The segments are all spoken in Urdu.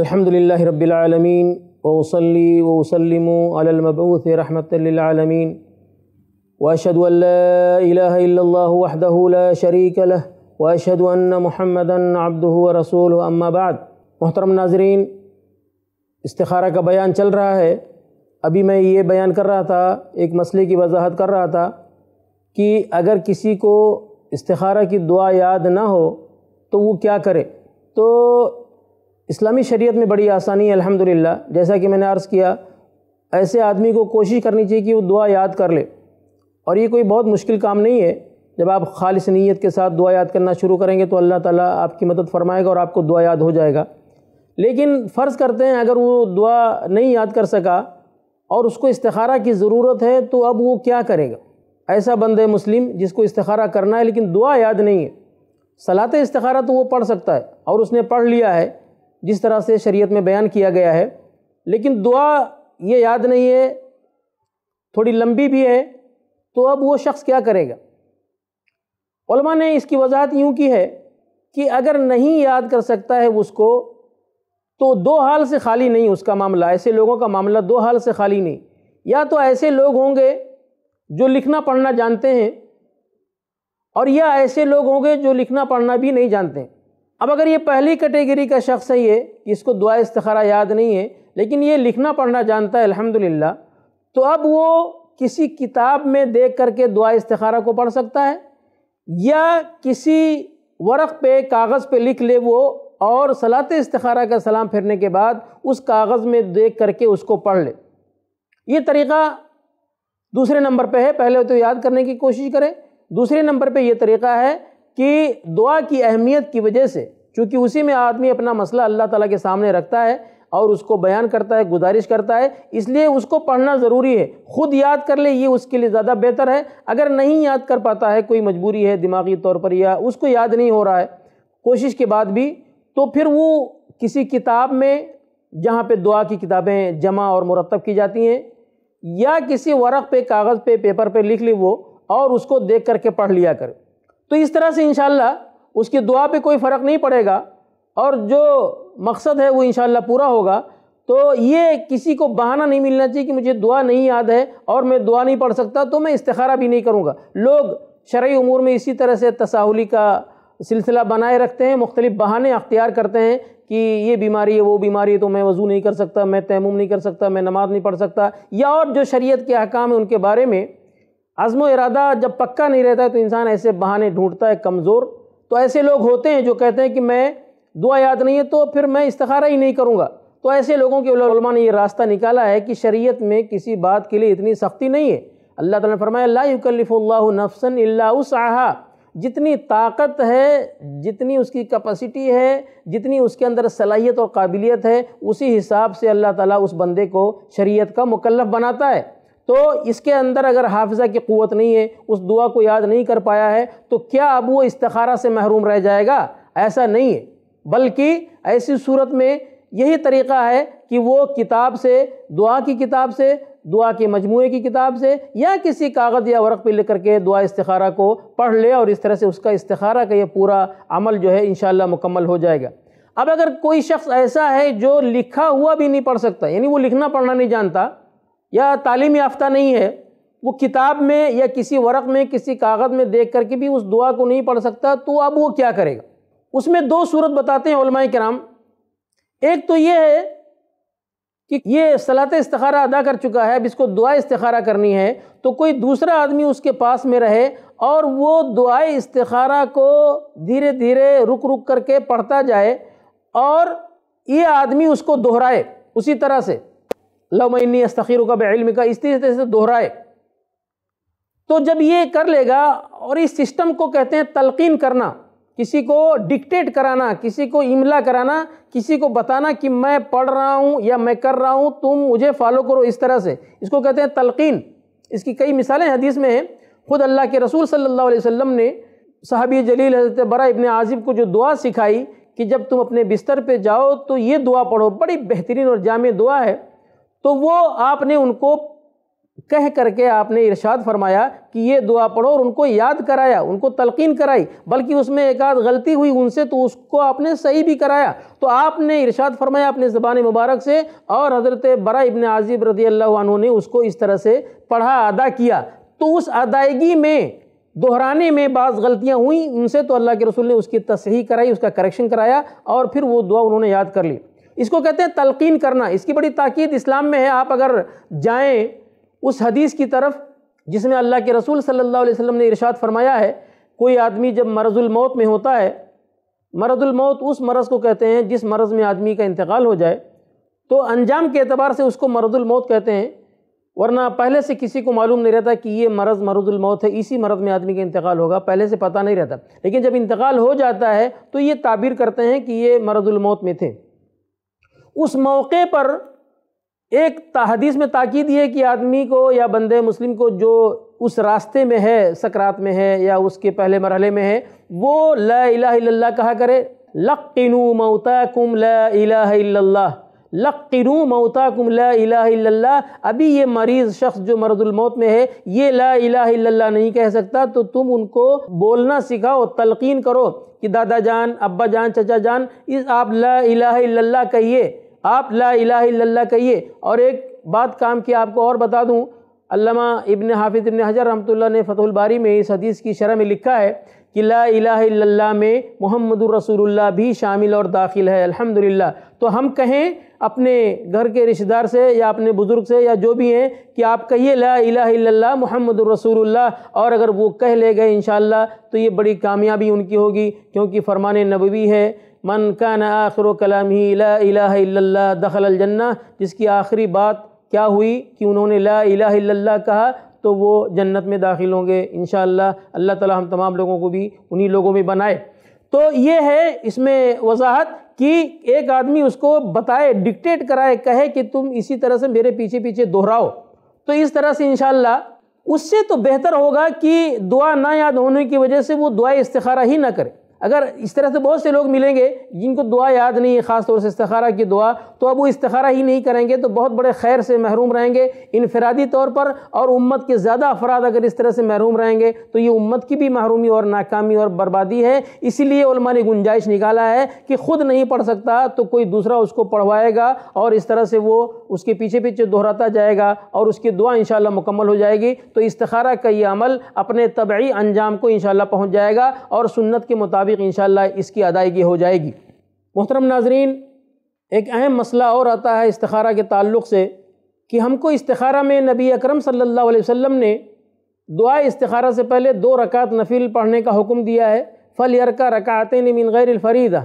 الحمدللہ رب العالمین وأصلی وأسلم علی المبعوث رحمۃ للعالمین وأشهد أن لا إله إلا الله وحده لا شريك له وأشهد أن محمدا عبده ورسوله اما بعد۔ محترم ناظرین، استخارہ کا بیان چل رہا ہے۔ ابھی میں یہ بیان کر رہا تھا، ایک مسئلے کی وضاحت کر رہا تھا کہ اگر کسی کو استخارہ کی دعا یاد نہ ہو تو وہ کیا کرے۔ تو اسلامی شریعت میں بڑی آسانی ہے الحمدللہ۔ جیسا کہ میں نے عرض کیا، ایسے آدمی کو کوشش کرنی چاہیے کہ وہ دعا یاد کر لے، اور یہ کوئی بہت مشکل کام نہیں ہے۔ جب آپ خالص نیت کے ساتھ دعا یاد کرنا شروع کریں گے تو اللہ تعالیٰ آپ کی مدد فرمائے گا اور آپ کو دعا یاد ہو جائے گا۔ لیکن فرض کرتے ہیں اگر وہ دعا نہیں یاد کر سکا اور اس کو استخارہ کی ضرورت ہے تو اب وہ کیا کرے گا؟ ایسا بندہ مسلم جس کو استخارہ کرنا ہے لیکن دعا یاد نہیں ہے۔ صلاۃ استخارہ تو وہ پڑھ سکتا ہے اور اس نے پڑھ لیا ہے جس طرح سے شریعت میں بیان کیا گیا ہے، لیکن دعا یہ یاد نہیں ہے، تھوڑی لمبی بھی ہے، تو اب وہ شخص کیا کرے گا؟ علماء نے اس کی وضاحت یوں کی ہے کہ اگر نہیں یاد کر سکتا ہے اس کو تو دو حال سے خالی نہیں اس کا معاملہ۔ ایسے لوگوں کا معاملہ دو حال سے خالی نہیں، یا تو ایسے لوگ ہوں گے جو لکھنا پڑھنا جانتے ہیں، اور یا ایسے لوگ ہوں گے جو لکھنا پڑھنا بھی نہیں جانتے ہیں۔ اب اگر یہ پہلی کیٹیگری کا شخص ہے یہ کہ اس کو دعا استخارہ یاد نہیں ہے لیکن یہ لکھنا پڑھنا جانتا ہے الحمدللہ، تو اب وہ کسی کتاب میں دیکھ کر کے دعا استخارہ کو پڑھ سکتا ہے، یا کسی ورق پہ کاغذ پہ لکھ لے وہ، اور صلاۃ استخارہ کا سلام پھرنے کے بعد اس کاغذ میں دیکھ کر کے اس کو پڑھ لے۔ یہ طریقہ دوسرے نمبر پہ ہے۔ پہلے تو یاد کرنے کی کوشش کرے، دوسرے نمبر پہ یہ طریقہ ہے کہ دعا کی اہمیت کی وجہ سے، چونکہ اسی میں آدمی اپنا مسئلہ اللہ تعالیٰ کے سامنے رکھتا ہے اور اس کو بیان کرتا ہے، گزارش کرتا ہے، اس لیے اس کو پڑھنا ضروری ہے۔ خود یاد کر لے یہ اس کے لیے زیادہ بہتر ہے۔ اگر نہیں یاد کر پاتا ہے، کوئی مجبوری ہے دماغی طور پر یا اس کو یاد نہیں ہو رہا ہے کوشش کے بعد بھی، تو پھر وہ کسی کتاب میں جہاں پہ دعا کی کتابیں جمع اور مرتب کی جاتی ہیں، یا کسی ورق پہ کاغذ پہ پیپر پہ لکھ لی وہ، اور اس کو دیکھ کر کے پڑھ لیا کرے۔ تو اس طرح سے انشاءاللہ اس کی دعا پہ کوئی فرق نہیں پڑے گا اور جو مقصد ہے وہ انشاءاللہ پورا ہوگا۔ تو یہ کسی کو بہانہ نہیں ملنا چاہیے کہ مجھے دعا نہیں یاد ہے اور میں دعا نہیں پڑھ سکتا تو میں استخارہ بھی نہیں کروں گا۔ لوگ شرعی امور میں اسی طرح سے تساہلی کا سلسلہ بنائے رکھتے ہیں، مختلف بہانے اختیار کرتے ہیں کہ یہ بیماری ہے وہ بیماری ہے تو میں وضو نہیں کر سکتا، میں تیمم نہیں کر سکتا، میں نماز نہیں پڑھ سکتا، یا اور جو شریعت کے احکام ہیں ان کے بارے میں عزم و ارادہ جب پکا نہیں رہتا ہے تو انسان ایسے بہانے ڈھونڈتا ہے کمزور۔ تو ایسے لوگ ہوتے ہیں جو کہتے ہیں کہ میں دعا یاد نہیں ہے تو پھر میں استخارہ ہی نہیں کروں گا۔ تو ایسے لوگوں کے علماء نے یہ راستہ نکالا ہے کہ شریعت میں کسی بات کے لیے اتنی سختی نہیں ہے۔ اللہ تعالیٰ نے فرمایا لا یکلف اللہ نفسا الا وسعها، جتنی طاقت ہے، جتنی اس کی کیپیسٹی ہے، جتنی اس کے اندر صلاحیت اور قابلیت ہے، اسی حساب سے اللہ تعالیٰ اس بندے کو شریعت کا مکلف بناتا ہے۔ تو اس کے اندر اگر حافظہ کی قوت نہیں ہے، اس دعا کو یاد نہیں کر پایا ہے، تو کیا اب وہ استخارہ سے محروم رہ جائے گا؟ ایسا نہیں ہے، بلکہ ایسی صورت میں یہی طریقہ ہے کہ وہ کتاب سے، دعا کی کتاب سے، دعا کے مجموعے کی کتاب سے، یا کسی کاغذ یا ورق پہ لکھ کر کے دعا استخارہ کو پڑھ لے، اور اس طرح سے اس کا استخارہ کا یہ پورا عمل جو ہے انشاءاللہ مکمل ہو جائے گا۔ اب اگر کوئی شخص ایسا ہے جو لکھا ہوا بھی نہیں پڑھ سکتا، یعنی وہ لکھنا پڑھنا نہیں جانتا یا تعلیم یافتہ نہیں ہے، وہ کتاب میں یا کسی ورق میں کسی کاغذ میں دیکھ کر کے بھی اس دعا کو نہیں پڑھ سکتا، تو اب وہ کیا کرے گا؟ اس میں دو صورت بتاتے ہیں علماء کرام۔ ایک تو یہ ہے کہ یہ صلاۃ استخارہ ادا کر چکا ہے، اب اس کو دعا استخارہ کرنی ہے، تو کوئی دوسرا آدمی اس کے پاس میں رہے اور وہ دعا استخارہ کو دھیرے دھیرے رک رک کر کے پڑھتا جائے، اور یہ آدمی اس کو دہرائے اسی طرح سے اللہم انی استخیرک بعلمک، اس طرح سے دہرائے۔ تو جب یہ کر لے گا، اور اس سسٹم کو کہتے ہیں تلقین کرنا، کسی کو ڈکٹیٹ کرانا، کسی کو املا کرانا، کسی کو بتانا کہ میں پڑھ رہا ہوں یا میں کر رہا ہوں، تم مجھے فالو کرو، اس طرح سے، اس کو کہتے ہیں تلقین۔ اس کی کئی مثالیں حدیث میں ہیں۔ خود اللہ کے رسول صلی اللہ علیہ وسلم نے صحابی جلیل حضرت برا ابن عازب کو جو دعا سکھائی کہ جب تم اپنے بستر پہ جاؤ تو یہ دعا پڑھو، بڑی بہترین اور جامع دعا ہے، تو وہ آپ نے ان کو کہہ کر کے آپ نے ارشاد فرمایا کہ یہ دعا پڑھو، اور ان کو یاد کرایا، ان کو تلقین کرائی، بلکہ اس میں ایک آدھ غلطی ہوئی ان سے تو اس کو آپ نے صحیح بھی کرایا۔ تو آپ نے ارشاد فرمایا اپنے زبان مبارک سے، اور حضرت برا ابن عازب رضی اللہ عنہ نے اس کو اس طرح سے پڑھا، ادا کیا۔ تو اس ادائیگی میں، دہرانے میں بعض غلطیاں ہوئیں ان سے، تو اللہ کے رسول نے اس کی تصحیح کرائی، اس کا کریکشن کرایا، اور پھر وہ دعا انہوں نے یاد کر لی۔ اس کو کہتے ہیں تلقین کرنا۔ اس کی بڑی تاکید اسلام میں ہے۔ آپ اگر جائیں اس حدیث کی طرف جس میں اللہ کے رسول صلی اللہ علیہ وسلم نے ارشاد فرمایا ہے، کوئی آدمی جب مرض الموت میں ہوتا ہے، مرض الموت اس مرض کو کہتے ہیں جس مرض میں آدمی کا انتقال ہو جائے، تو انجام کے اعتبار سے اس کو مرض الموت کہتے ہیں، ورنہ پہلے سے کسی کو معلوم نہیں رہتا کہ یہ مرض الموت ہے، اسی مرض میں آدمی کا انتقال ہوگا، پہلے سے پتہ نہیں رہتا، لیکن جب انتقال ہو جاتا ہے تو یہ تعبیر کرتے ہیں کہ یہ مرض الموت میں تھے۔ اس موقع پر ایک حدیث میں تاکید یہ کہ آدمی کو یا بندے مسلم کو جو اس راستے میں ہے، سکرات میں ہے یا اس کے پہلے مرحلے میں ہے، وہ لا الہ الا اللہ کہا کرے۔ لقنوا موتاکم لا الہ الا اللہ، لقنوا موتاکم لا الہ الا اللہ۔ ابھی یہ مریض شخص جو مرض الموت میں ہے یہ لا الہ الا اللہ نہیں کہہ سکتا، تو تم ان کو بولنا سکھاؤ، تلقین کرو کہ دادا جان، ابا جان، چچا جان، آپ لا الہ الا اللہ کہیے، آپ لا الہ الا اللہ کہیے۔ اور ایک بات کام کی آپ کو اور بتا دوں، علامہ ابن حافظ ابن حجر رحمۃ اللہ نے فتح الباری میں اس حدیث کی شرح میں لکھا ہے کہ لا الہ الا اللہ میں محمد الرسول اللہ بھی شامل اور داخل ہے، الحمدللہ۔ تو ہم کہیں اپنے گھر کے رشتہ دار سے یا اپنے بزرگ سے یا جو بھی ہیں کہ آپ کہیے لا الہ الا اللہ محمد الرسول اللہ، اور اگر وہ کہہ لے گئے انشاءاللہ تو یہ بڑی کامیابی ان کی ہوگی، کیونکہ فرمان نبوی ہے من کان آخر کلامہ لا الہ الا اللہ دخل الجنہ، جس کی آخری بات کیا ہوئی کہ انہوں نے لا الہ الا اللہ کہا تو وہ جنت میں داخل ہوں گے انشاءاللہ۔ اللہ تعالی ہم تمام لوگوں کو بھی انہی لوگوں میں بنائے۔ تو یہ ہے اس میں وضاحت کہ ایک آدمی اس کو بتائے، ڈکٹیٹ کرائے، کہے کہ تم اسی طرح سے میرے پیچھے پیچھے دہراؤ، تو اس طرح سے انشاءاللہ اس سے تو بہتر ہوگا کہ دعا نہ یاد ہونے کی وجہ سے وہ دعائے استخارہ ہی نہ کرے۔ اگر اس طرح سے بہت سے لوگ ملیں گے جن کو دعا یاد نہیں ہے، خاص طور سے استخارہ کی دعا، تو اب وہ استخارہ ہی نہیں کریں گے تو بہت بڑے خیر سے محروم رہیں گے انفرادی طور پر، اور امت کے زیادہ افراد اگر اس طرح سے محروم رہیں گے تو یہ امت کی بھی محرومی اور ناکامی اور بربادی ہے۔ اسی لیے علماء نے گنجائش نکالا ہے کہ خود نہیں پڑھ سکتا تو کوئی دوسرا اس کو پڑھوائے گا، اور اس طرح سے وہ اس کے پیچھے پیچھے دہراتا جائے گا اور اس کی دعا انشاءاللہ مکمل ہو جائے گی، تو استخارہ کا یہ عمل اپنے طبعی انجام کو انشاءاللہ پہنچ جائے گا اور سنت کے مطابق انشاءاللہ اس کی ادائیگی ہو جائے گی۔ محترم ناظرین، ایک اہم مسئلہ اور آتا ہے استخارہ کے تعلق سے کہ ہم کو استخارہ میں نبی اکرم صلی اللہ علیہ وسلم نے دعائے استخارہ سے پہلے 2 رکعت نفل پڑھنے کا حکم دیا ہے، فَلْيَرْكَعْ رَكَعَتَيْنِ مِنْ غَيْرِ الْفَرِيضَةِ۔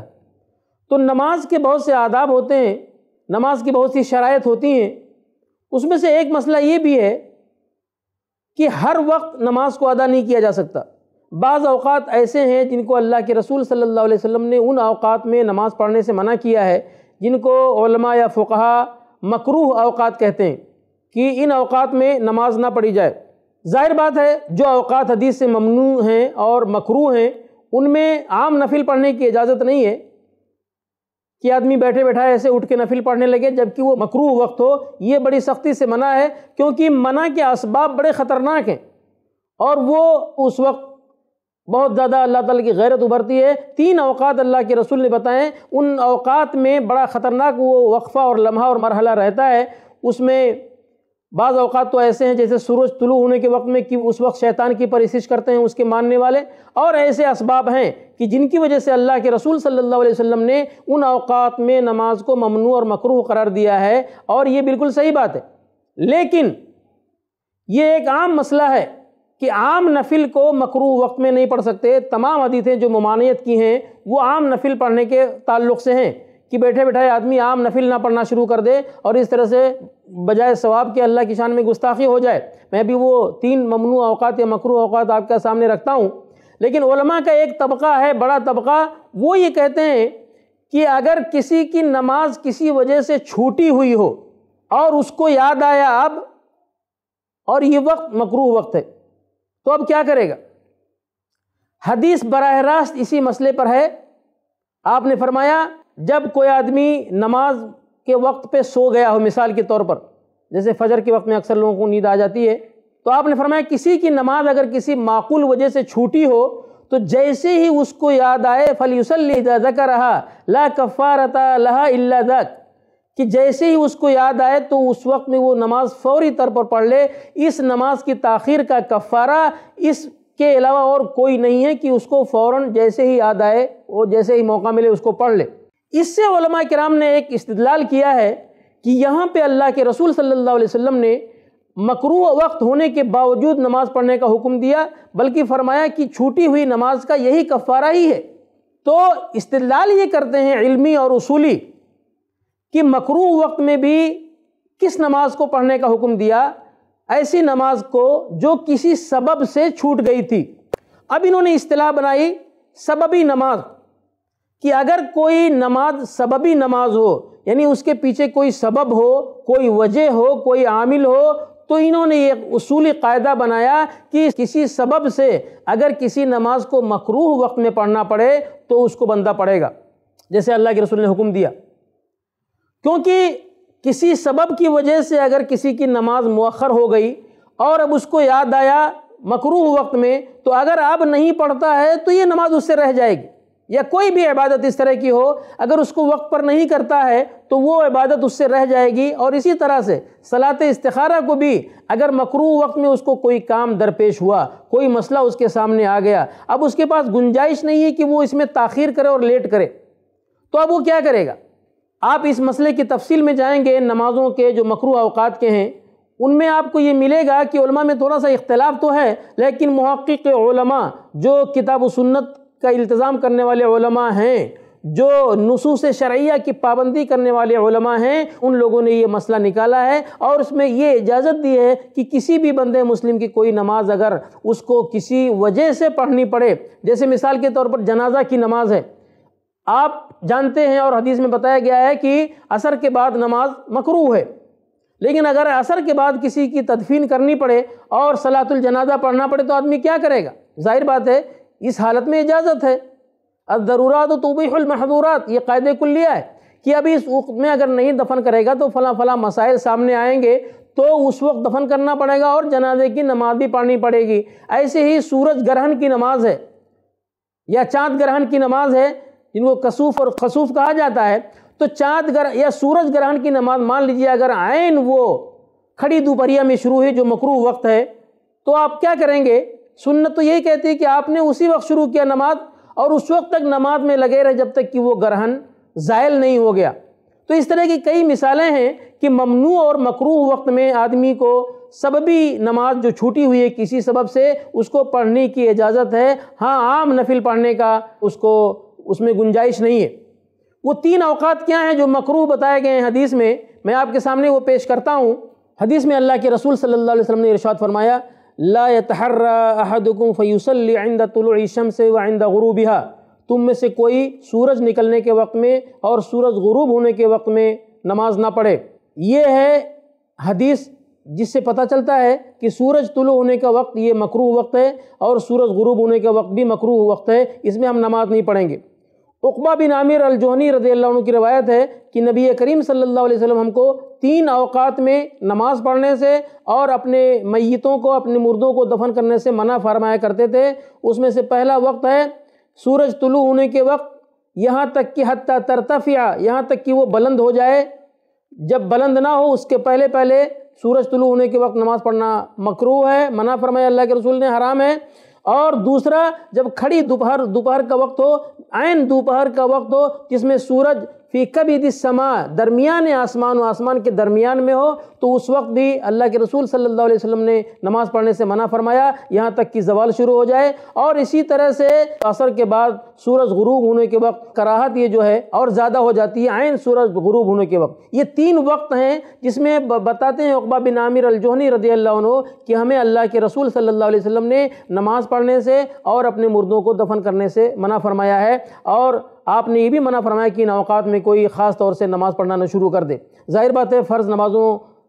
تو نماز کے بہت سے آداب ہوتے ہیں، نماز کی بہت سی شرائط ہوتی ہیں، اس میں سے ایک مسئلہ یہ بھی ہے کہ ہر وقت نماز کو ادا نہیں کیا جا سکتا۔ بعض اوقات ایسے ہیں جن کو اللہ کے رسول صلی اللہ علیہ وسلم نے ان اوقات میں نماز پڑھنے سے منع کیا ہے، جن کو علماء یا فقہا مکروہ اوقات کہتے ہیں کہ ان اوقات میں نماز نہ پڑھی جائے۔ ظاہر بات ہے جو اوقات حدیث سے ممنوع ہیں اور مکروہ ہیں ان میں عام نفل پڑھنے کی اجازت نہیں ہے کہ آدمی بیٹھے بیٹھائے ایسے اٹھ کے نفل پڑھنے لگے جبکہ وہ مکروہ وقت ہو، یہ بڑی سختی سے منع ہے، کیونکہ منع کے اسباب بڑے خطرناک ہیں اور وہ اس وقت بہت زیادہ اللہ تعالیٰ کی غیرت ابھرتی ہے۔ 3 اوقات اللہ کے رسول نے بتائیں، ان اوقات میں بڑا خطرناک وہ وقفہ اور لمحہ اور مرحلہ رہتا ہے۔ اس میں بعض اوقات تو ایسے ہیں جیسے سورج طلوع ہونے کے وقت میں کہ اس وقت شیطان کی پرستش کرتے ہیں اس کے ماننے والے، اور ایسے اسباب ہیں کہ جن کی وجہ سے اللہ کے رسول صلی اللہ علیہ وسلم نے ان اوقات میں نماز کو ممنوع اور مکروہ قرار دیا ہے، اور یہ بالکل صحیح بات ہے۔ لیکن یہ ایک عام مسئلہ ہے کہ عام نفل کو مکروہ وقت میں نہیں پڑھ سکتے۔ تمام حدیثیں جو ممانعت کی ہیں وہ عام نفل پڑھنے کے تعلق سے ہیں کہ بیٹھے بیٹھائے آدمی عام نفل نہ پڑھنا شروع کر دے اور اس طرح سے بجائے ثواب کے اللہ کی شان میں گستاخی ہو جائے۔ میں بھی وہ 3 ممنوع اوقات یا مکروہ اوقات آپ کے سامنے رکھتا ہوں، لیکن علماء کا ایک طبقہ ہے، بڑا طبقہ، وہ یہ کہتے ہیں کہ اگر کسی کی نماز کسی وجہ سے چھوٹی ہوئی ہو اور اس کو یاد آیا اب اور یہ وقت مکروہ وقت ہے تو اب کیا کرے گا؟ حدیث براہ راست اسی مسئلے پر ہے۔ آپ نے فرمایا جب کوئی آدمی نماز کے وقت پہ سو گیا ہو، مثال کے طور پر جیسے فجر کے وقت میں اکثر لوگوں کو نیند آ جاتی ہے، تو آپ نے فرمایا کسی کی نماز اگر کسی معقول وجہ سے چھوٹی ہو تو جیسے ہی اس کو یاد آئے فَلْيُصَلِّ إِذَا ذَكَرَهَا لَا كَفَّارَةَ لَهَا إِلَّا ذَاكَ، کہ جیسے ہی اس کو یاد آئے تو اس وقت میں وہ نماز فوری طور پر پڑھ لے۔ اس نماز کی تاخیر کا کفارہ اس کے علاوہ اور کوئی نہیں ہے کہ اس کو فوراً جیسے ہی یاد آئے، وہ جیسے ہی موقع ملے اس کو پڑھ لے۔ اس سے علماء کرام نے ایک استدلال کیا ہے کہ یہاں پہ اللہ کے رسول صلی اللہ علیہ وسلم نے مکروہ وقت ہونے کے باوجود نماز پڑھنے کا حکم دیا، بلکہ فرمایا کہ چھوٹی ہوئی نماز کا یہی کفارہ ہی ہے۔ تو استدلال یہ کرتے ہیں علمی اور اصولی کہ مکروہ وقت میں بھی کس نماز کو پڑھنے کا حکم دیا؟ ایسی نماز کو جو کسی سبب سے چھوٹ گئی تھی۔ اب انہوں نے اصطلاح بنائی سببی نماز، کہ اگر کوئی نماز سببی نماز ہو، یعنی اس کے پیچھے کوئی سبب ہو، کوئی وجہ ہو، کوئی عامل ہو، تو انہوں نے ایک اصولی قاعدہ بنایا کہ کسی سبب سے اگر کسی نماز کو مکروہ وقت میں پڑھنا پڑے تو اس کو بندہ پڑھے گا، جیسے اللہ کے رسول نے حکم دیا۔ کیونکہ کسی سبب کی وجہ سے اگر کسی کی نماز مؤخر ہو گئی اور اب اس کو یاد آیا مکروہ وقت میں، تو اگر اب نہیں پڑھتا ہے تو یہ نماز اس سے رہ جائے گی۔ یا کوئی بھی عبادت اس طرح کی ہو، اگر اس کو وقت پر نہیں کرتا ہے تو وہ عبادت اس سے رہ جائے گی۔ اور اسی طرح سے صلاۃ استخارہ کو بھی اگر مکروہ وقت میں اس کو کوئی کام درپیش ہوا، کوئی مسئلہ اس کے سامنے آ گیا، اب اس کے پاس گنجائش نہیں ہے کہ وہ اس میں تاخیر کرے اور لیٹ کرے، تو اب وہ کیا کرے گا؟ آپ اس مسئلے کی تفصیل میں جائیں گے، نمازوں کے جو مکروہ اوقات کے ہیں ان میں آپ کو یہ ملے گا کہ علماء میں تھوڑا سا اختلاف تو ہے، لیکن محقق علماء جو کتاب و سنت کا التزام کرنے والے علماء ہیں، جو نصوص شرعیہ کی پابندی کرنے والے علماء ہیں، ان لوگوں نے یہ مسئلہ نکالا ہے اور اس میں یہ اجازت دی ہے کہ کسی بھی بندے مسلم کی کوئی نماز اگر اس کو کسی وجہ سے پڑھنی پڑے، جیسے مثال کے طور پر جنازہ کی نماز ہے، آپ جانتے ہیں اور حدیث میں بتایا گیا ہے کہ عصر کے بعد نماز مکروہ ہے، لیکن اگر عصر کے بعد کسی کی تدفین کرنی پڑے اور صلاۃ الجنازہ پڑھنا پڑے تو آدمی کیا کرے گا؟ ظاہر بات ہے اس حالت میں اجازت ہے، الضرورات تبیح المحظورات، یہ قاعدہ کلیہ ہے کہ ابھی اس وقت میں اگر نہیں دفن کرے گا تو فلاں فلاں مسائل سامنے آئیں گے تو اس وقت دفن کرنا پڑے گا اور جنازے کی نماز بھی پڑھنی پڑے گی۔ ایسے ہی سورج گرہن کی نماز ہے یا چاند گرہن کی نماز ہے، جن کو کسوف اور خسوف کہا جاتا ہے، تو چاند یا سورج گرہن کی نماز مان لیجئے اگر عین وہ کھڑی دوپہریہ میں شروع ہوئی جو مکروہ وقت ہے، تو آپ کیا کریں گے؟ سنت تو یہی کہتی ہے کہ آپ نے اسی وقت شروع کیا نماز اور اس وقت تک نماز میں لگے رہے جب تک کہ وہ گرہن زائل نہیں ہو گیا۔ تو اس طرح کی کئی مثالیں ہیں کہ ممنوع اور مکروہ وقت میں آدمی کو سببی نماز جو چھوٹی ہوئی ہے کسی سبب سے اس کو پڑھنے کی اجازت ہے، ہاں عام نفل پڑھنے کا اس میں گنجائش نہیں ہے۔ وہ 3 اوقات کیا ہیں جو مکروہ بتائے گئے ہیں حدیث میں آپ کے سامنے وہ پیش کرتا ہوں۔ حدیث میں اللہ کے رسول صلی اللہ علیہ وسلم نے ارشاد فرمایا، لا يتحرى احدكم فيصلي عند طلوع الشمس وعند غروبها، تم میں سے کوئی سورج نکلنے کے وقت میں اور سورج غروب ہونے کے وقت میں نماز نہ پڑھے۔ یہ ہے حدیث جس سے پتہ چلتا ہے کہ سورج طلوع ہونے کا وقت یہ مکروہ وقت ہے اور سورج غروب ہونے کا وقت بھی مکروہ وقت ہے، اس میں ہم نماز نہیں پڑھیں گے۔ عقبہ بن عامر الجہنی رضی اللہ عنہ کی روایت ہے کہ نبی کریم صلی اللہ علیہ وسلم ہم کو 3 اوقات میں نماز پڑھنے سے اور اپنے میتوں کو، اپنے مردوں کو دفن کرنے سے منع فرمایا کرتے تھے۔ اس میں سے پہلا وقت ہے سورج طلوع ہونے کے وقت، یہاں تک کہ حتی ترتفع، یہاں تک کہ وہ بلند ہو جائے، جب بلند نہ ہو اس کے پہلے سورج طلوع ہونے کے وقت نماز پڑھنا مکروہ ہے، منع فرمایا اللہ کے رسول نے، حرام ہے۔ اور دوسرا جب کھڑی دوپہر کا وقت ہو، عین دوپہر کا وقت ہو جس میں سورج فی کبد السماء، درمیان آسمان و آسمان کے درمیان میں ہو، تو اس وقت بھی اللہ کے رسول صلی اللہ علیہ وسلم نے نماز پڑھنے سے منع فرمایا یہاں تک کہ زوال شروع ہو جائے۔ اور اسی طرح سے عصر کے بعد سورج غروب ہونے کے وقت کراہت یہ جو ہے اور زیادہ ہو جاتی ہے، عین سورج غروب ہونے کے وقت۔ یہ 3 وقت ہیں جس میں بتاتے ہیں عقبہ بن عامر الجہنی رضی اللہ عنہ کہ ہمیں اللہ کے رسول صلی اللہ علیہ وسلم نے نماز پڑھنے سے اور اپنے مردوں کو دفن کرنے سے منع فرمایا ہے، اور آپ نے یہ بھی منع فرمایا کہ ان اوقات میں کوئی خاص طور سے نماز پڑھنا نہ شروع کر دے۔ ظاہر بات ہے فرض نمازوں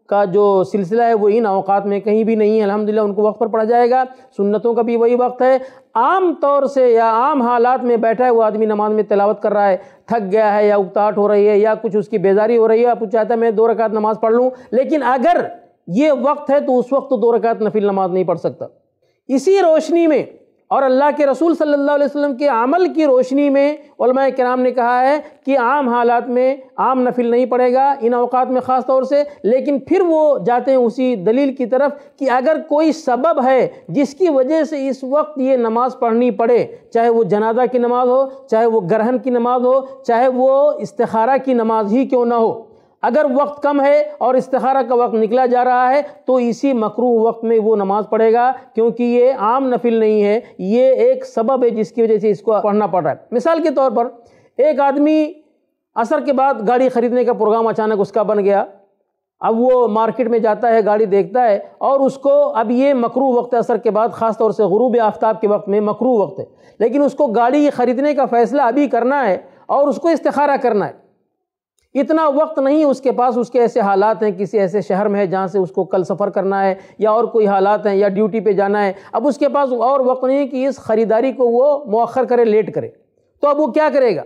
کا جو سلسلہ ہے وہ ان اوقات میں کہیں بھی نہیں ہے، الحمدللہ ان کو وقت پر پڑھا جائے گا۔ سنتوں کا بھی وہی وقت ہے۔ عام طور سے یا عام حالات میں بیٹھا ہے وہ آدمی نماز میں تلاوت کر رہا ہے، تھک گیا ہے یا اکتاہٹ ہو رہی ہے یا کچھ اس کی بیزاری ہو رہی ہے، اب چاہتا ہے میں 2 رکعت نماز پڑھ لوں، لیکن اگر یہ وقت ہے تو اس وقت تو 2 رکعت نفل نماز نہیں پڑھ سکتا۔ اسی روشنی میں اور اللہ کے رسول صلی اللہ علیہ وسلم کے عمل کی روشنی میں علماء کرام نے کہا ہے کہ عام حالات میں عام نفل نہیں پڑھے گا ان اوقات میں خاص طور سے، لیکن پھر وہ جاتے ہیں اسی دلیل کی طرف کہ اگر کوئی سبب ہے جس کی وجہ سے اس وقت یہ نماز پڑھنی پڑے، چاہے وہ جنازہ کی نماز ہو، چاہے وہ گرہن کی نماز ہو، چاہے وہ استخارہ کی نماز ہی کیوں نہ ہو، اگر وقت کم ہے اور استخارہ کا وقت نکلا جا رہا ہے تو اسی مکروہ وقت میں وہ نماز پڑھے گا، کیونکہ یہ عام نفل نہیں ہے، یہ ایک سبب ہے جس کی وجہ سے اس کو پڑھنا پڑ رہا ہے۔ مثال کے طور پر ایک آدمی عصر کے بعد گاڑی خریدنے کا پروگرام اچانک اس کا بن گیا، اب وہ مارکیٹ میں جاتا ہے، گاڑی دیکھتا ہے اور اس کو اب یہ مکروہ وقت ہے عصر کے بعد، خاص طور سے غروب آفتاب کے وقت میں مکروہ وقت ہے، لیکن اس کو گاڑی خریدنے کا فیصلہ ابھی کرنا ہے اور اس کو استخارہ کرنا ہے۔ اتنا وقت نہیں اس کے پاس، اس کے ایسے حالات ہیں، کسی ایسے شہر میں ہے جہاں سے اس کو کل سفر کرنا ہے یا اور کوئی حالات ہیں یا ڈیوٹی پہ جانا ہے، اب اس کے پاس اور وقت نہیں ہے کہ اس خریداری کو وہ مؤخر کرے، لیٹ کرے، تو اب وہ کیا کرے گا؟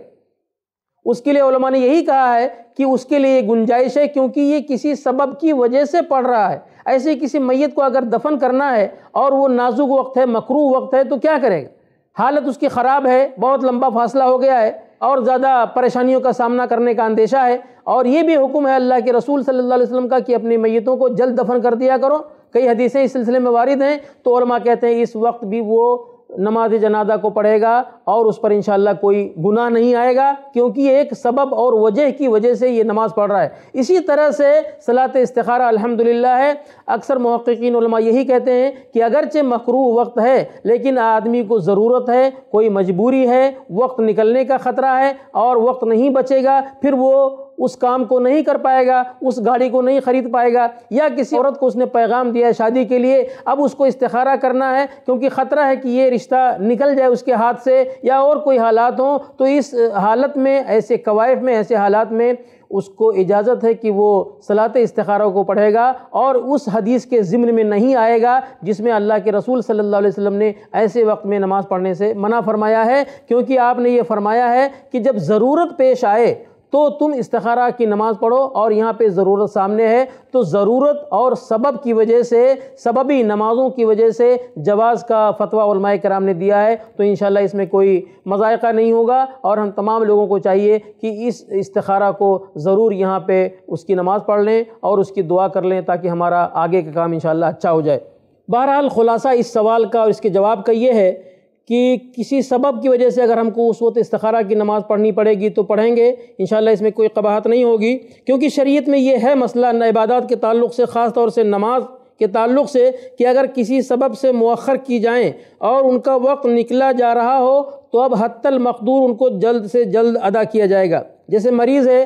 اس کے لیے علماء نے یہی کہا ہے کہ اس کے لیے گنجائش ہے، کیونکہ یہ کسی سبب کی وجہ سے پڑھ رہا ہے۔ ایسے کسی میت کو اگر دفن کرنا ہے اور وہ نازک وقت ہے، مکروہ وقت ہے، تو کیا کرے گا؟ حالت اس کی خراب ہے، بہت لمبا فاصلہ ہو گیا ہے اور زیادہ پریشانیوں کا سامنا کرنے کا اندیشہ ہے، اور یہ بھی حکم ہے اللہ کے رسول صلی اللہ علیہ وسلم کا کہ اپنی میتوں کو جلد دفن کر دیا کرو، کئی حدیثیں اس سلسلے میں وارد ہیں، تو علماء کہتے ہیں اس وقت بھی وہ نماز جنازہ کو پڑھے گا اور اس پر انشاءاللہ کوئی گناہ نہیں آئے گا، کیونکہ یہ ایک سبب اور وجہ کی وجہ سے یہ نماز پڑھ رہا ہے۔ اسی طرح سے صلاۃ استخارہ الحمدللہ ہے، اکثر محققین علماء یہی کہتے ہیں کہ اگرچہ مکروہ وقت ہے لیکن آدمی کو ضرورت ہے، کوئی مجبوری ہے، وقت نکلنے کا خطرہ ہے اور وقت نہیں بچے گا، پھر وہ اس کام کو نہیں کر پائے گا، اس گاڑی کو نہیں خرید پائے گا، یا کسی عورت کو اس نے پیغام دیا ہے شادی کے لیے، اب اس کو استخارہ کرنا ہے کیونکہ خطرہ ہے کہ یہ رشتہ نکل جائے اس کے ہاتھ سے یا اور کوئی حالات ہوں، تو اس حالت میں، ایسے قوائف میں، ایسے حالات میں اس کو اجازت ہے کہ وہ صلاۃ استخارہ کو پڑھے گا اور اس حدیث کے ضمن میں نہیں آئے گا جس میں اللہ کے رسول صلی اللہ علیہ وسلم نے ایسے وقت میں نماز پڑھنے سے منع فرمایا ہے، کیونکہ آپ نے یہ فرمایا ہے کہ جب ضرورت پیش آئے تو تم استخارہ کی نماز پڑھو، اور یہاں پہ ضرورت سامنے ہے، تو ضرورت اور سبب کی وجہ سے، سببی نمازوں کی وجہ سے جواز کا فتویٰ علماء کرام نے دیا ہے، تو انشاءاللہ اس میں کوئی مضائقہ نہیں ہوگا، اور ہم تمام لوگوں کو چاہیے کہ اس استخارہ کو ضرور یہاں پہ اس کی نماز پڑھ لیں اور اس کی دعا کر لیں تاکہ ہمارا آگے کا کام انشاءاللہ اچھا ہو جائے۔ بہرحال خلاصہ اس سوال کا اور اس کے جواب کا یہ ہے کہ کسی سبب کی وجہ سے اگر ہم کو اس وقت استخارہ کی نماز پڑھنی پڑے گی تو پڑھیں گے، انشاءاللہ اس میں کوئی قباحت نہیں ہوگی، کیونکہ شریعت میں یہ ہے مسئلہ عبادات کے تعلق سے، خاص طور سے نماز کے تعلق سے، کہ اگر کسی سبب سے مؤخر کی جائیں اور ان کا وقت نکلا جا رہا ہو تو اب حتی المقدور ان کو جلد سے جلد ادا کیا جائے گا۔ جیسے مریض ہے،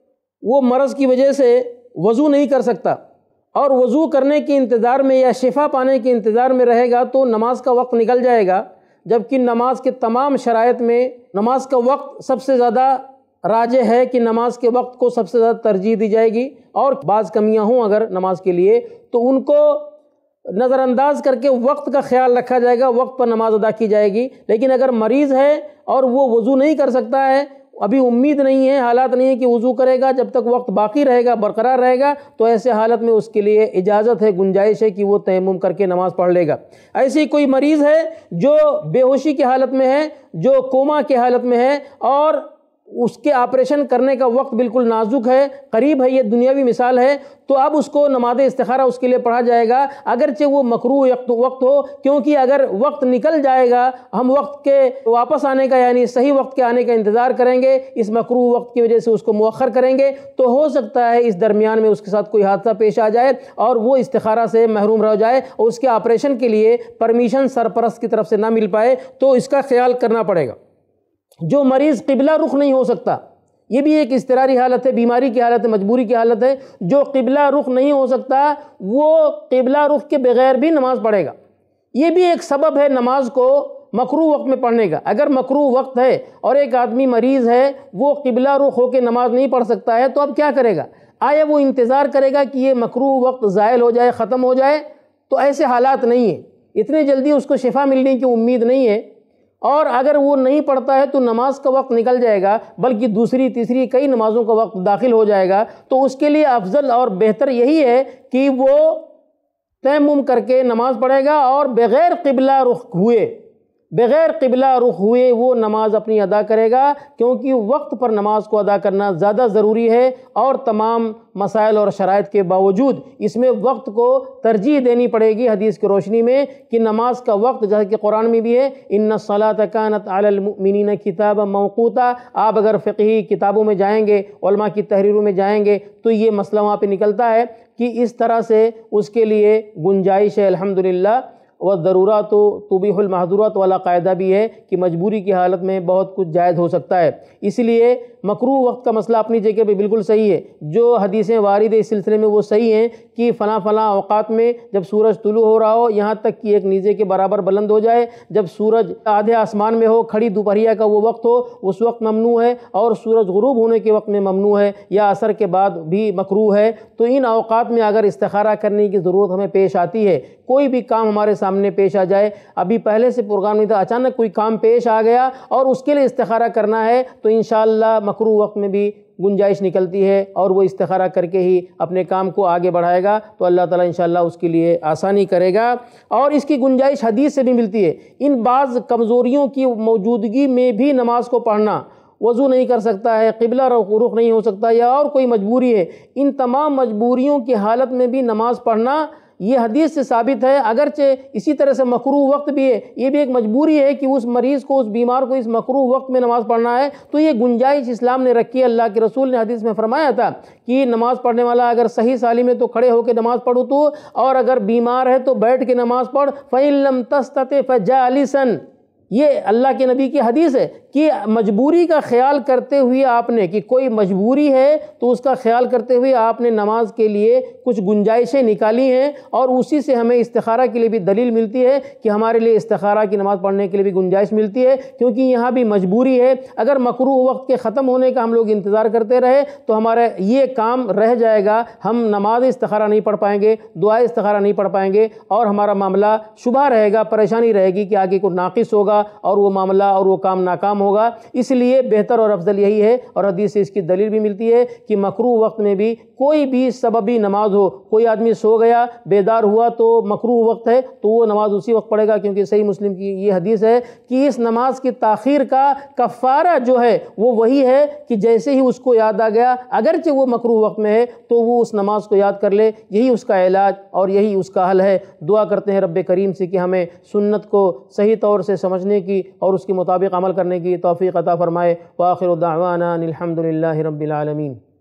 وہ مرض کی وجہ سے وضو نہیں کر سکتا اور وضو کرنے کے انتظار میں یا شفا پانے کے انتظار میں رہے گا تو نماز کا وقت نکل جائے گا، جبکہ نماز کے تمام شرائط میں نماز کا وقت سب سے زیادہ راجح ہے کہ نماز کے وقت کو سب سے زیادہ ترجیح دی جائے گی، اور بعض کمیاں ہوں اگر نماز کے لیے تو ان کو نظر انداز کر کے وقت کا خیال رکھا جائے گا، وقت پر نماز ادا کی جائے گی۔ لیکن اگر مریض ہے اور وہ وضو نہیں کر سکتا ہے، ابھی امید نہیں ہے، حالات نہیں ہے کہ وضو کرے گا، جب تک وقت باقی رہے گا، برقرار رہے گا، تو ایسے حالت میں اس کے لیے اجازت ہے، گنجائش ہے کہ وہ تیمم کر کے نماز پڑھ لے گا۔ ایسے ہی کوئی مریض ہے جو بے ہوشی کی حالت میں ہے، جو کوما کی حالت میں ہے اور اس کے آپریشن کرنے کا وقت بالکل نازک ہے، قریب ہے، یہ دنیاوی مثال ہے، تو اب اس کو نماز استخارہ اس کے لیے پڑھا جائے گا، اگرچہ وہ مکروہ وقت ہو، کیونکہ اگر وقت نکل جائے گا، ہم وقت کے واپس آنے کا یعنی صحیح وقت کے آنے کا انتظار کریں گے، اس مکروہ وقت کی وجہ سے اس کو مؤخر کریں گے، تو ہو سکتا ہے اس درمیان میں اس کے ساتھ کوئی حادثہ پیش آ جائے اور وہ استخارہ سے محروم رہ جائے اور اس کے آپریشن کے لیے پرمیشن سرپرست کی طرف سے نہ مل پائے، تو اس کا خیال کرنا پڑے گا۔ جو مریض قبلہ رخ نہیں ہو سکتا، یہ بھی ایک اضطراری حالت ہے، بیماری کی حالت ہے، مجبوری کی حالت ہے، جو قبلہ رخ نہیں ہو سکتا وہ قبلہ رخ کے بغیر بھی نماز پڑھے گا، یہ بھی ایک سبب ہے نماز کو مکروہ وقت میں پڑھنے کا۔ اگر مکروہ وقت ہے اور ایک آدمی مریض ہے، وہ قبلہ رخ ہو کے نماز نہیں پڑھ سکتا ہے، تو اب کیا کرے گا؟ آیا وہ انتظار کرے گا کہ یہ مکروہ وقت زائل ہو جائے، ختم ہو جائے؟ تو ایسے حالات نہیں ہیں، اتنی جلدی اس کو شفا ملنے کی امید نہیں ہے۔ اور اگر وہ نہیں پڑھتا ہے تو نماز کا وقت نکل جائے گا، بلکہ دوسری تیسری کئی نمازوں کا وقت داخل ہو جائے گا۔ تو اس کے لیے افضل اور بہتر یہی ہے کہ وہ تیمم کر کے نماز پڑھے گا اور بغیر قبلہ رخ ہوئے وہ نماز اپنی ادا کرے گا، کیونکہ وقت پر نماز کو ادا کرنا زیادہ ضروری ہے، اور تمام مسائل اور شرائط کے باوجود اس میں وقت کو ترجیح دینی پڑے گی حدیث کی روشنی میں، کہ نماز کا وقت جیسا کہ قرآن میں بھی ہے، ان الصلاۃ کانت علی المؤمنین کتابا موقوتا۔ آپ اگر فقہی کتابوں میں جائیں گے، علماء کی تحریروں میں جائیں گے، تو یہ مسئلہ وہاں پہ نکلتا ہے کہ اس طرح سے اس کے لیے گنجائش ہے الحمدللہ۔ والضرورات تبیح المحظورات والا قاعدہ بھی ہے کہ مجبوری کی حالت میں بہت کچھ جائز ہو سکتا ہے۔ اس لیے مکروہ وقت کا مسئلہ اپنی جگہ پہ بالکل صحیح ہے، جو حدیثیں وارد اس سلسلے میں وہ صحیح ہیں کہ فلاں فلاں اوقات میں جب سورج طلوع ہو رہا ہو، یہاں تک کہ ایک نیزے کے برابر بلند ہو جائے، جب سورج آدھے آسمان میں ہو، کھڑی دوپہریہ کا وہ وقت ہو، اس وقت ممنوع ہے، اور سورج غروب ہونے کے وقت میں ممنوع ہے، یا عصر کے بعد بھی مکروہ ہے۔ تو ان اوقات میں اگر استخارہ کرنے کی ضرورت ہمیں پیش آتی ہے، کوئی بھی کام ہمارے سامنے پیش آ جائے، ابھی پہلے سے پروگرام نہیں تھا، اچانک کوئی کام پیش آ گیا اور اس کے لیے استخارہ کرنا ہے، تو انشاءاللہ مکروہ وقت میں بھی گنجائش نکلتی ہے، اور وہ استخارہ کر کے ہی اپنے کام کو آگے بڑھائے گا، تو اللہ تعالیٰ انشاءاللہ اس کے لیے آسانی کرے گا۔ اور اس کی گنجائش حدیث سے بھی ملتی ہے، ان بعض کمزوریوں کی موجودگی میں بھی نماز کو پڑھنا، وضو نہیں کر سکتا ہے، قبلہ رخ نہیں ہو سکتا، یا اور کوئی مجبوری ہے، ان تمام مجبوریوں کی حالت میں بھی نماز پڑھنا یہ حدیث سے ثابت ہے۔ اگرچہ اسی طرح سے مکروہ وقت بھی ہے، یہ بھی ایک مجبوری ہے کہ اس مریض کو، اس بیمار کو اس مکروہ وقت میں نماز پڑھنا ہے، تو یہ گنجائش اسلام نے رکھی ہے۔ اللہ کے رسول نے حدیث میں فرمایا تھا کہ نماز پڑھنے والا اگر صحیح سالم ہے تو کھڑے ہو کے نماز پڑھو تو، اور اگر بیمار ہے تو بیٹھ کے نماز پڑھ، فَإِن لَمْ تَسْتَطِعْ فَجَالِسًا۔ یہ اللہ کے نبی کی حدیث ہے کہ مجبوری کا خیال کرتے ہوئے آپ نے، کہ کوئی مجبوری ہے تو اس کا خیال کرتے ہوئے آپ نے نماز کے لیے کچھ گنجائشیں نکالی ہیں، اور اسی سے ہمیں استخارہ کے لیے بھی دلیل ملتی ہے کہ ہمارے لیے استخارہ کی نماز پڑھنے کے لیے بھی گنجائش ملتی ہے، کیونکہ یہاں بھی مجبوری ہے۔ اگر مکروہ وقت کے ختم ہونے کا ہم لوگ انتظار کرتے رہے تو ہمارا یہ کام رہ جائے گا، ہم نماز استخارہ نہیں پڑھ پائیں گے، دعائے استخارہ نہیں پڑھ پائیں گے، اور ہمارا معاملہ شبہ رہے گا، پریشانی رہے گی کہ آگے کو ناقص ہوگا اور وہ معاملہ اور وہ کام ناکام ہوگا۔ اس لیے بہتر اور افضل یہی ہے، اور حدیث سے اس کی دلیل بھی ملتی ہے کہ مکروہ وقت میں بھی کوئی بھی سببی نماز ہو، کوئی آدمی سو گیا، بیدار ہوا تو مکروہ وقت ہے تو وہ نماز اسی وقت پڑھے گا، کیونکہ صحیح مسلم کی یہ حدیث ہے کہ اس نماز کی تاخیر کا کفارہ جو ہے وہ وہی ہے کہ جیسے ہی اس کو یاد آ گیا، اگرچہ وہ مکروہ وقت میں ہے، تو وہ اس نماز کو یاد کر لے، یہی اس کا علاج اور یہی اس کا حل ہے۔ دعا کرتے ہیں رب کریم سے کہ ہمیں سنت کو صحیح طور سے سمجھنے کی اور اس کے مطابق عمل کرنے کی توفیق عطا فرمائے۔ وآخر دعوانا الحمد للہ رب العالمین۔